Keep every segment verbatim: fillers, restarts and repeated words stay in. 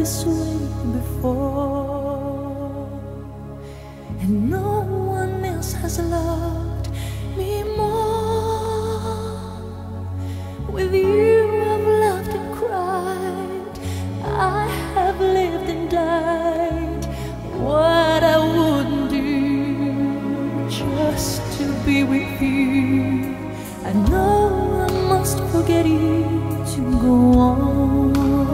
this way before, and no one else has loved me more. With you I've laughed and cried, I have lived and died. What I wouldn't do just to be with you. I know I must forget you to go on.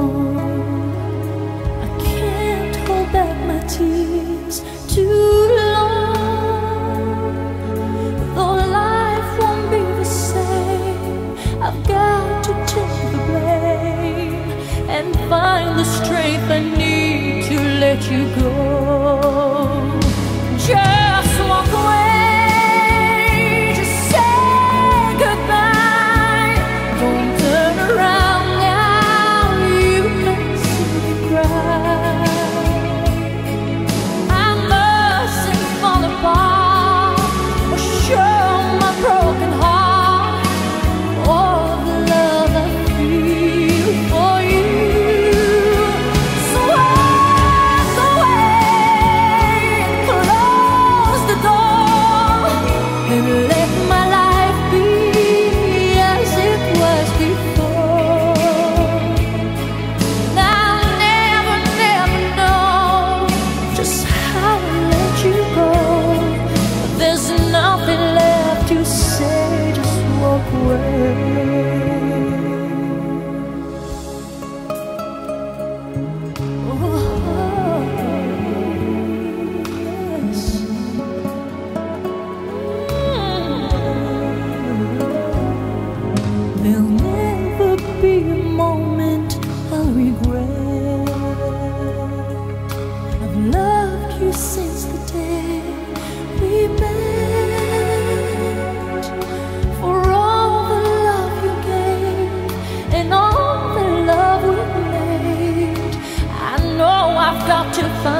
I can't hold back my tears too long. Though life won't be the same, I've got to take the blame and find the strength I need to let you go. Just walk away. There'll never be a moment I'll regret. I've loved you since the day we met. For all the love you gave and all the love we made, I know I've got to find